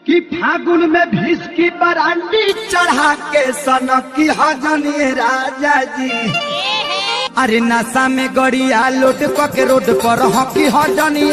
कि फागुन में भीष की बरांडी चढ़ा के सनकी हजनी राजा जी। अरे नशा में गड़िया लोट के रोड पर हकी हजनी।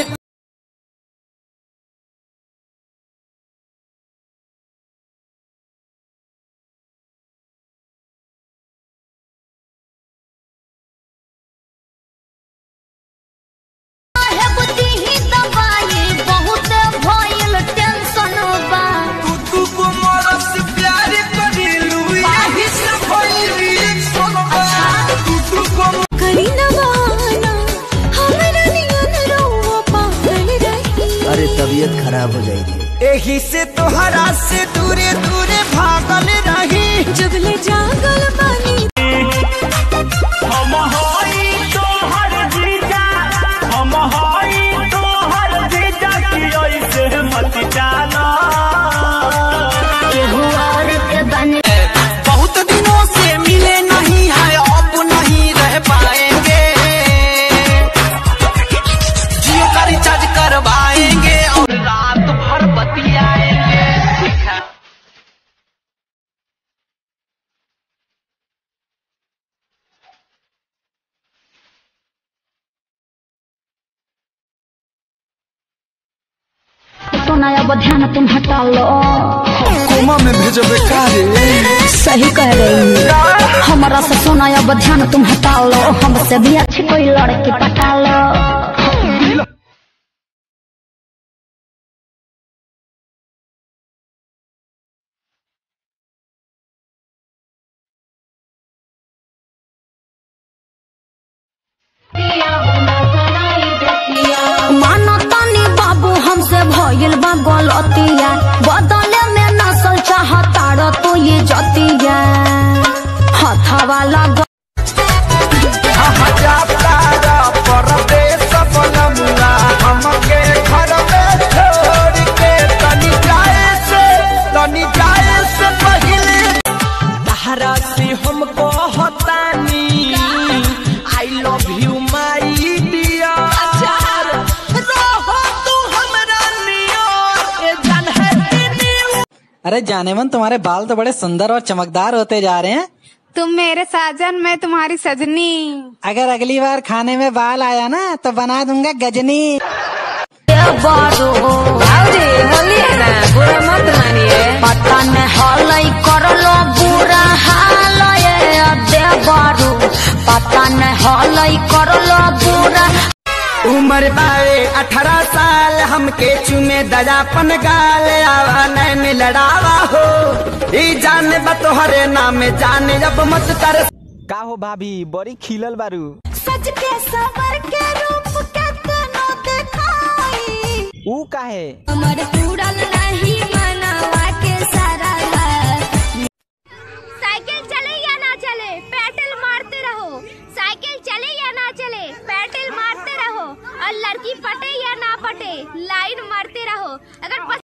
अरे तबीयत खराब हो जाएगी। यही से तोहरा से दूरे दूरे भागल रही जुगले जागल बानी। हम होई तोहर जीजा, हम होई तोहर जीजा की ऐसे मत जाना। केहू और के बने बहुत दिनों से मिले नहीं है, अब नहीं रह पाएंगे। जियो का रिचार्ज करवाएंगे और रात भर बतियाएंगे। तो नया ध्यान तुम हटा लो। कोमा में भेजो बेकार। सही कह रही हूँ। हमारा से सोना अब ध्यान तुम हटा लो। हमसे भी अच्छी कोई लड़की पटा लो। मानो तनी बाबू हमसे भइल बा गलतिया। बदले में नसल चाहता रो तो ये जतिया हथवा लग। से हमको हतानी I love you my dear. रहो तू हमरा नियर जान है। अरे जाने मन, तुम्हारे बाल तो बड़े सुंदर और चमकदार होते जा रहे हैं। तुम मेरे साजन, मैं तुम्हारी सजनी। अगर अगली बार खाने में बाल आया ना तो बना दूंगा गजनी। पता न हलई करलो बुरा हाल देवरू। पता न हलई करलो बुरा। उम्र बावे 18 साल हमके चुमे दयापन गाल। आवा नैन लड़ावा हो ई जाने बतोहरे नाम जाने अब मत कर। का हो भाभी, बड़ी खिलल बारू। सच के सबर के रूप के तनो देखाई। ऊ काहे? हमर पूरल नहीं मनावा के सारा। साइकिल चले या ना चले पेडल मारते रहो। साइकिल चले या ना चले पेडल मारते रहो। और लड़की पटे या ना पटे लाइन मारते रहो। अगर